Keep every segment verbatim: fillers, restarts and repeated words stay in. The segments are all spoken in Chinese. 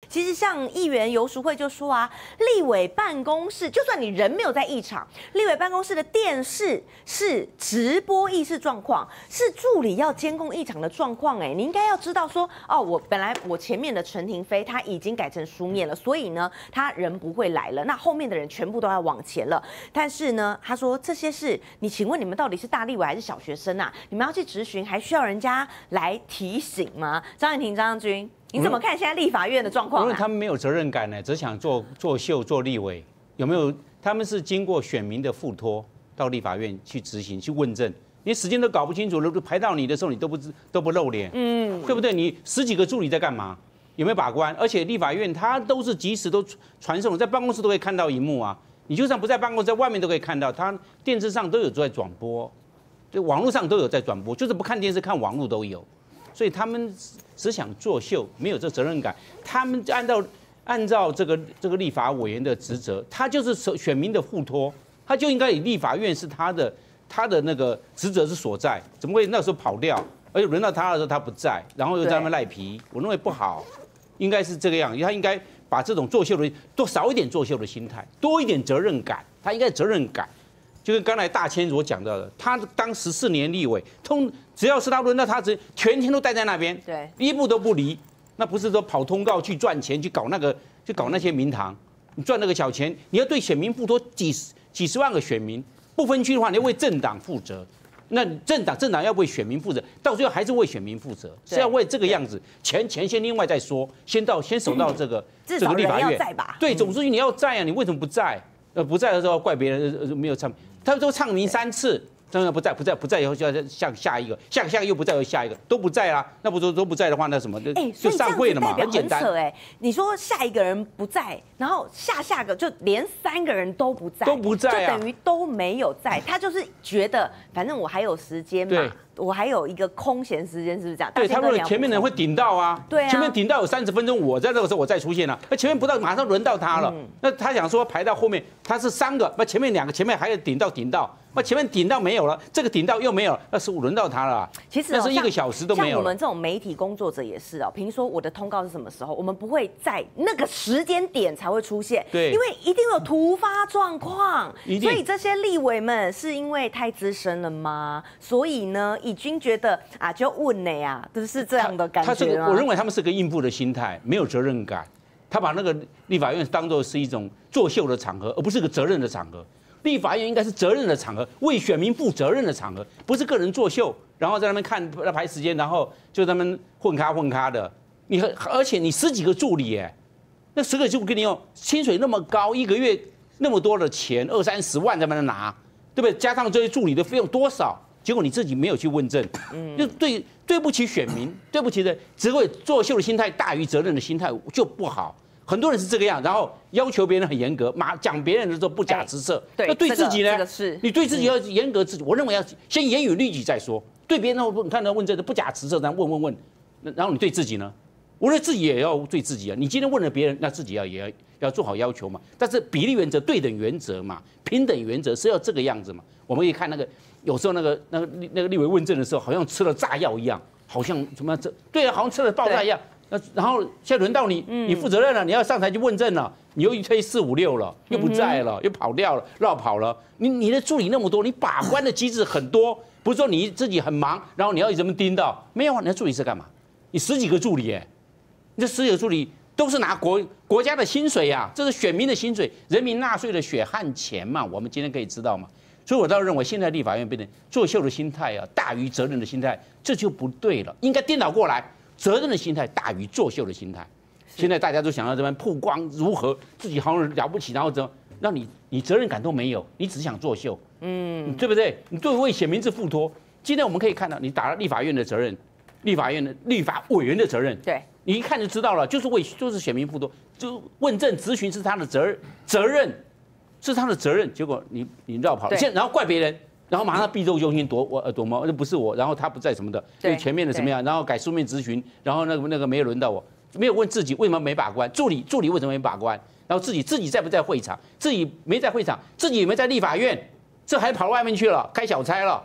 其实像议员游淑慧就说啊，立委办公室就算你人没有在议场，立委办公室的电视是直播议事状况，是助理要监控议场的状况。哎，你应该要知道说，哦，我本来我前面的陈亭妃他已经改成书面了，所以呢，他人不会来了，那后面的人全部都要往前了。但是呢，他说这些事，你请问你们到底是大立委还是小学生啊？你们要去质询，还需要人家来提醒吗？张燕婷、张将军，你怎么看现在立法院的状况、啊？ 因为他们没有责任感呢，只想做做秀、做立委，有没有？他们是经过选民的付托到立法院去执行、去问政，你时间都搞不清楚了，排到你的时候，你都不都不露脸，嗯，对不对？你十几个助理在干嘛？有没有把关？而且立法院它都是即时都传送，在办公室都可以看到荧幕啊。你就算不在办公室，在外面都可以看到，它电视上都有在转播，就网络上都有在转播，就是不看电视看网络都有。所以他们只想作秀，没有这责任感。他们按照按照这个这个立法委员的职责，他就是选民的付托，他就应该以立法院是他的他的那个职责之所在，怎么会那时候跑掉？而且轮到他的时候他不在，然后又在那边赖皮，我认为不好，应该是这个样，他应该把这种作秀的多少一点作秀的心态，多一点责任感，他应该责任感。就跟刚才大千所讲到的，他当十四年立委，通只要是他轮到他，只全天都待在那边， 对， 一步都不离。那不是说跑通告去赚钱，去搞那个，去搞那些名堂，你赚那个小钱，你要对选民付托几十几十万个选民，不分区的话，你要为政党负责。那政党政党要为选民负责，到最后还是为选民负责，是要为这个样子。钱钱先另外再说，先到先守到这个、嗯、这个立法院。对，总书记你要在啊，你为什么不在？呃，不在的时候怪别人、呃、没有唱，他都唱名三次，真的不在，不在，不在以后就要下下一个，下下个又不在，又下一个，都不在啦。那不都都不在的话，那什么， 哎， 就上会了嘛，很简单。 哎，你说下一个人不在，然后下下个就连三个人都不在， 都不在、啊， 就等于都没有在。他就是觉得，反正我还有时间嘛。我还有一个空闲时间，是不是这样？ 对，他们前面人会顶到啊， 对啊， 前面顶到有三十分钟，我在这个时候我再出现了，那前面不到马上轮到他了，嗯、那他想说排到后面，他是三个，那前面两个前面还有顶到顶到，那前面顶到没有了，这个顶到又没有了，那是轮到他了。 其实、 哦、那是一个小时都没有了。 像我们这种媒体工作者也是哦，比如说我的通告是什么时候，我们不会在那个时间点才会出现， 对， 因为一定有突发状况，所以这些立委们是因为太资深了吗？所以呢，已经觉得。啊，就问你啊，都是这样的感觉吗？ 他这个，我认为他们是个应付的心态，没有责任感。他把那个立法院当作是一种作秀的场合，而不是个责任的场合。立法院应该是责任的场合，为选民负责任的场合，不是个人作秀，然后在那边看排时间，然后就在那边混咖混咖的。你而且你十几个助理，哎，那十个助理给你用薪水那么高，一个月那么多的钱，二三十万在那边拿，对不对？加上这些助理的费用多少？结果你自己没有去问政，就对对不起选民，对不起的，只会作秀的心态大于责任的心态就不好。很多人是这个样，然后要求别人很严格，马讲别人的时候不假辞色。 对， 那对自己呢？ 这个是你对自己要严格自己。我认为要先严于律己再说。对别人你看到问政的不假辞色，然后问问问，然后你对自己呢？我认为自己也要对自己啊。你今天问了别人，那自己要也要要做好要求嘛。但是比例原则、对等原则嘛，平等原则是要这个样子嘛。我们可以看那个。有时候那个那个那个立委问政的时候，好像吃了炸药一样，好像什么这对啊，好像吃了爆炸一样。那然后现在轮到你，你负责任了，你要上台去问政了，你又一推四五六了，又不在了，又跑掉了，绕跑了。你你的助理那么多，你把关的机制很多，不是说你自己很忙，然后你要怎么盯到？没有啊，你的助理是干嘛？你十几个助理哎，你这十几个助理都是拿国国家的薪水呀、啊，这是选民的薪水，人民纳税的血汗钱嘛。我们今天可以知道嘛。所以，我倒认为现在立法院变成作秀的心态啊，大于责任的心态，这就不对了。应该颠倒过来，责任的心态大于作秀的心态。现在大家都想要这边曝光如何，自己好像了不起，然后怎么让你你责任感都没有，你只想作秀，嗯，对不对？你对为选民之付托。今天我们可以看到，你打了立法院的责任，立法院的立法委员的责任， 对， 你一看就知道了，就是为就是选民付托，就问政咨询是他的责任责任。是他的责任，结果你你绕跑，现然后怪别人，然后马上避重就轻躲我呃躲猫，那不是我，然后他不在什么的，对前面的怎么样，然后改书面咨询，然后那个那个没有轮到我，没有问自己为什么没把关，助理助理为什么没把关，然后自己自己在不在会场，自己没在会场，自己也没在立法院，这还跑外面去了，开小差了，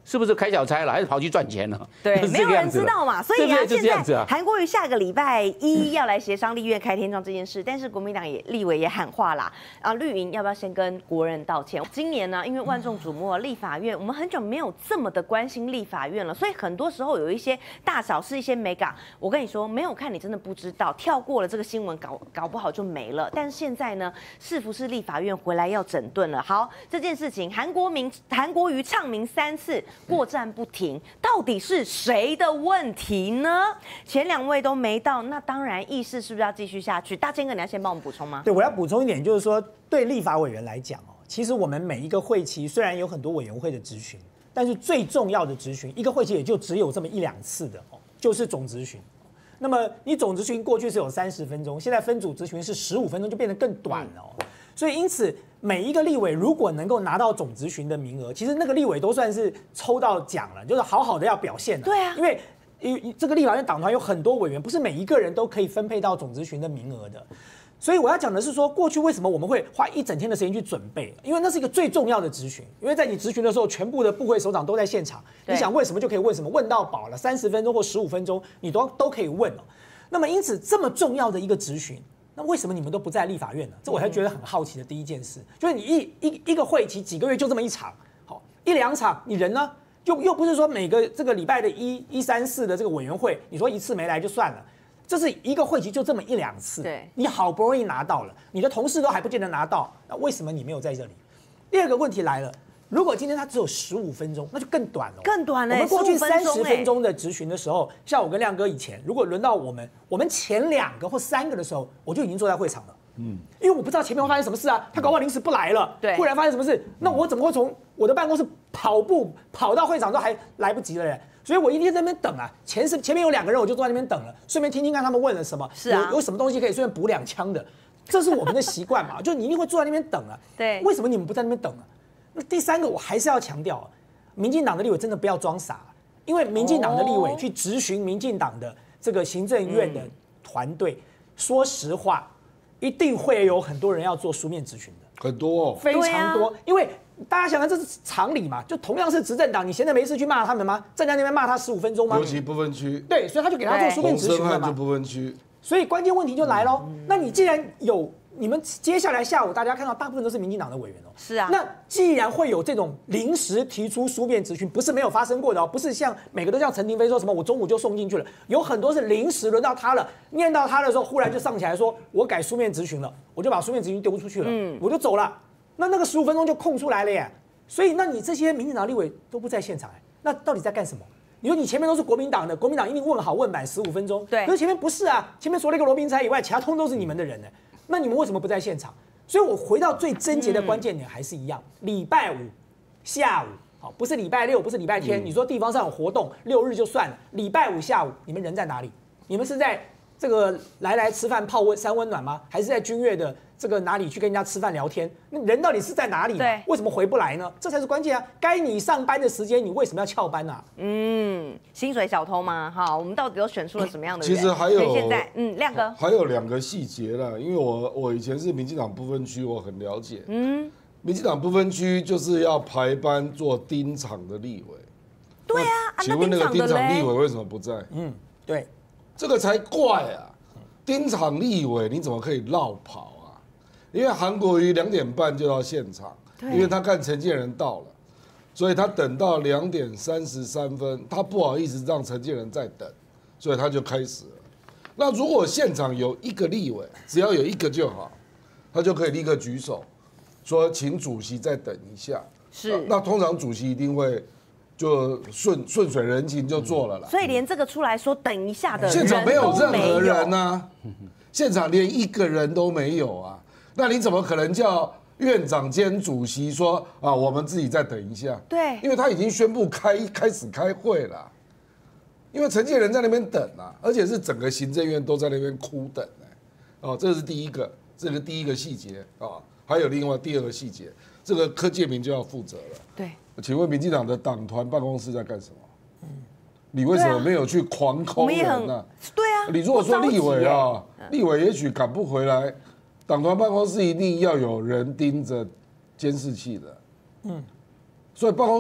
是不是开小差了，还是跑去赚钱了？ 对，没有人知道嘛。所以啊，现在韩国瑜下个礼拜一要来协商立院开天窗这件事，但是国民党也立委也喊话啦，啊，绿营要不要先跟国人道歉？今年呢，因为万众瞩目立法院，我们很久没有这么的关心立法院了，所以很多时候有一些大小事、一些美感，我跟你说，没有看你真的不知道，跳过了这个新闻，搞搞不好就没了。但是现在呢，是不是立法院回来要整顿了？好，这件事情，韩国民韩国瑜唱名三次。过战不停，到底是谁的问题呢？前两位都没到，那当然议事是不是要继续下去？大千哥，你要先帮我们补充吗？ 对，我要补充一点，就是说，对立法委员来讲哦，其实我们每一个会期虽然有很多委员会的质询，但是最重要的质询，一个会期也就只有这么一两次的哦，就是总质询。那么你总质询过去是有三十分钟，现在分组质询是十五分钟，就变得更短了哦。所以因此，每一个立委如果能够拿到总质询的名额，其实那个立委都算是抽到奖了，就是好好的要表现了。 对啊， 因为因为这个立法院党团有很多委员，不是每一个人都可以分配到总质询的名额的。所以我要讲的是说，过去为什么我们会花一整天的时间去准备？因为那是一个最重要的质询，因为在你质询的时候，全部的部会首长都在现场，你想问什么就可以问什么，问到饱了，三十分钟或十五分钟你都都可以问哦。那么因此这么重要的一个质询，那为什么你们都不在立法院呢？这我才觉得很好奇的第一件事，就是你一一一个会期几个月就这么一场，好一两场，你人呢？又又不是说每个这个礼拜的一一三四的这个委员会，你说一次没来就算了。这是一个会期就这么一两次， 对， 你好不容易拿到了，你的同事都还不见得拿到，那为什么你没有在这里？第二个问题来了，如果今天它只有十五分钟，那就更短了， 更短了。 我们过去三十分钟的质询的时候，像我跟亮哥以前，如果轮到我们，我们前两个或三个的时候，我就已经坐在会场了。嗯，因为我不知道前面会发生什么事啊，他搞不好临时不来了， 对， 忽然发生什么事，那我怎么会从我的办公室跑步跑到会场都还来不及了嘞？所以我一定在那边等啊，前是前面有两个人，我就坐在那边等了，顺便听听看他们问了什么， 是啊， 有有什么东西可以顺便补两枪的，这是我们的习惯嘛，就你一定会坐在那边等啊。 对， 为什么你们不在那边等啊？那第三个我还是要强调、啊，民进党的立委真的不要装傻，因为民进党的立委去质询民进党的这个行政院的团队，嗯、说实话，一定会有很多人要做书面质询的， 很多、哦， 非常多，啊、因为。大家想看，这是常理嘛？就同样是执政党，你闲着没事去骂他们吗？站在那边骂他十五分钟吗？ 尤其不分区， 对，所以他就给他做书面质询了嘛。 就不分区， 所以关键问题就来喽。嗯、那你既然有你们接下来下午大家看到大部分都是民进党的委员哦， 是啊。 那既然会有这种临时提出书面质询，不是没有发生过的哦，不是像每个都像陈亭妃说什么我中午就送进去了，有很多是临时轮到他了，念到他的时候，忽然就上起来说，我改书面质询了，我就把书面质询丢出去了，嗯，我就走了。那那个十五分钟就空出来了耶。所以，那你这些民进党立委都不在现场，那到底在干什么？你说你前面都是国民党的，国民党一定问好问满十五分钟， 对。 可是前面不是啊，前面除了一个罗宾才以外，其他通都是你们的人呢。那你们为什么不在现场？所以我回到最症结的关键点还是一样，礼拜五下午，好，不是礼拜六，不是礼拜天。你说地方上有活动，六日就算了，礼拜五下午你们人在哪里？你们是在这个来来吃饭泡温三温暖吗？还是在君悦的？这个哪里去跟人家吃饭聊天？那人到底是在哪里？ 对， 为什么回不来呢？这才是关键啊！该你上班的时间，你为什么要翘班啊？ 嗯，薪水小偷吗？好，我们到底都选出了什么样的人？ 其实还有现在，嗯，亮哥还有两个细节啦，因为我我以前是民进党不分区，我很了解。嗯，民进党不分区就是要排班做盯场的立委。 对啊， 请问那个盯场立委为什么不在？ 嗯，对， 这个才怪啊！盯场立委你怎么可以绕跑？因为韩国瑜两点半就到现场，因为他看陈建仁到了，所以他等到两点三十三分，他不好意思让陈建仁再等，所以他就开始了。那如果现场有一个立委，只要有一个就好，他就可以立刻举手，说请主席再等一下。 是， 那通常主席一定会就顺顺水人情就做了啦。 所以连这个出来说等一下的人现场没有任何人啊，现场连一个人都没有啊。那你怎么可能叫院长兼主席说啊，我们自己再等一下？ 对， 因为他已经宣布开开始开会了，因为陈建仁在那边等啊，而且是整个行政院都在那边哭等哎、欸，哦，这是第一个，这是第一个细节啊，还有另外第二个细节，这个柯建銘就要负责了。 对， 请问民进党的党团办公室在干什么？嗯，你为什么没有去狂抠人呢、啊？ 对啊， 你如果说立委啊，立委也许赶不回来。党团办公室一定要有人盯着监视器的，嗯，所以办公室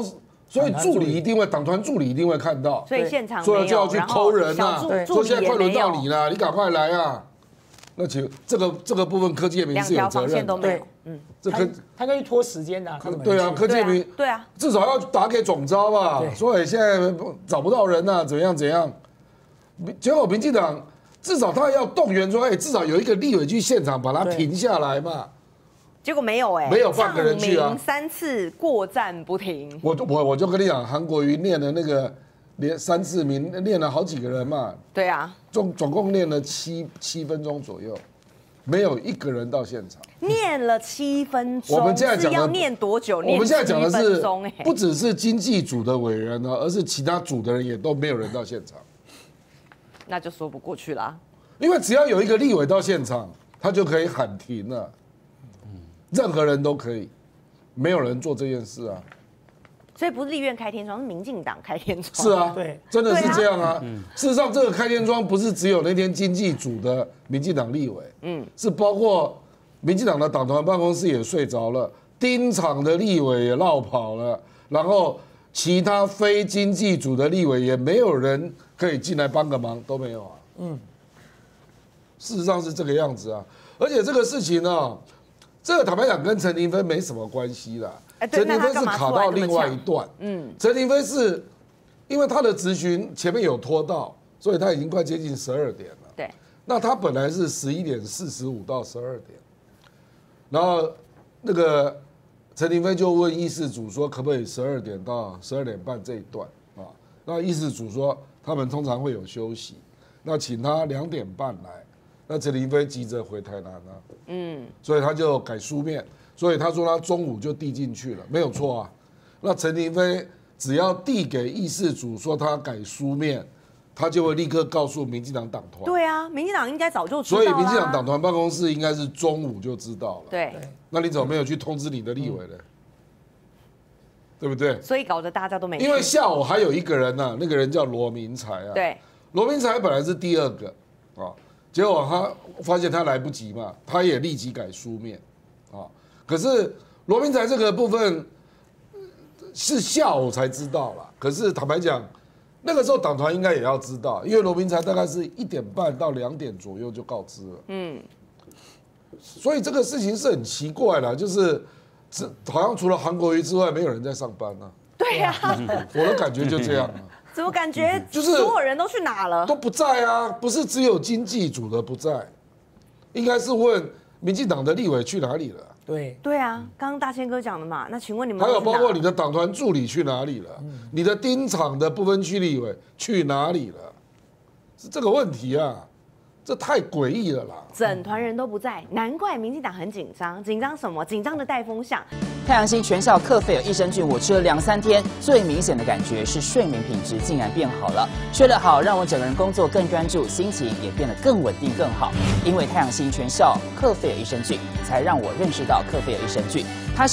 所以助理一定会，党团助理一定会看到， 所以现场所以就要去抠人呐，说现在快轮到你了，你赶快来啊！那其实这个这个部分，柯建铭是有责任的， 对， 嗯，这柯他应该去拖时间的， 对啊，柯建铭对啊， 至少要打给总召吧，所以现在找不到人呐，怎样怎样，结果民进党至少他要动员说，哎，至少有一个立委去现场把他停下来嘛。 结果没有哎、欸， 没有半个人去啊， 三次过站不停。 我我我就跟你讲，韩国瑜练的那个连三次名练了好几个人嘛。 对啊， 总总共练了七七分钟左右，没有一个人到现场。 念了七分钟， 我们现在讲的要念多久？ 我们现在讲的是哎， 不只是经济组的委员呢，而是其他组的人也都没有人到现场。 那就说不过去啦。 因为只要有一个立委到现场，他就可以喊停了。任何人都可以，没有人做这件事啊。 所以不是立院开天窗，是民进党开天窗。 是啊， 对， 真的是这样啊。事实上，这个开天窗不是只有那天经济组的民进党立委，嗯，是包括民进党的党团办公室也睡着了，丁场的立委也落跑了，然后其他非经济组的立委也没有人可以进来帮个忙，都没有啊。嗯，事实上是这个样子啊。而且这个事情呢、啊。这个坦白讲跟陈亭妃没什么关系啦，陈亭妃是卡到另外一段。嗯，陈亭妃是因为他的质询前面有拖到，所以他已经快接近十二点了。 对， 那他本来是十一点四十五到十二点，然后那个陈亭妃就问议事组说，可不可以十二点到十二点半这一段啊？那议事组说他们通常会有休息，那请他两点半来。那陈亭妃急着回台南啊，嗯，所以他就改书面，所以他说他中午就递进去了，没有错啊。那陈亭妃只要递给议事组说他改书面，他就会立刻告诉民进党党团。 对啊，民进党应该早就知道。 所以民进党党团办公室应该是中午就知道了。 对， 那你怎么没有去通知你的立委呢？嗯、对不对？ 所以搞得大家都没。 因为下午还有一个人呢、啊，那个人叫罗明才啊。 对， 罗明才本来是第二个啊。结果他发现他来不及嘛，他也立即改书面，啊，可是罗明才这个部分是下午才知道啦。可是坦白讲，那个时候党团应该也要知道，因为罗明才大概是一点半到两点左右就告知了，嗯，所以这个事情是很奇怪的，就是这好像除了韩国瑜之外，没有人在上班啊。 对呀、啊， 我的感觉就这样啊。 怎么感觉就是所有人都去哪了？ 都不在啊，不是只有经济组的不在，应该是问民进党的立委去哪里了？ 对对啊，刚刚大千哥讲的嘛。那请问你们还有包括你的党团助理去哪里了？嗯、你的丁场的不分区立委去哪里了？是这个问题啊，这太诡异了啦！ 整团人都不在，难怪民进党很紧张。紧张什么？紧张的带风向。 太阳星全效克菲尔益生菌，我吃了两三天，最明显的感觉是睡眠品质竟然变好了。睡得好，让我整个人工作更专注，心情也变得更稳定更好。因为太阳星全效克菲尔益生菌，才让我认识到克菲尔益生菌。它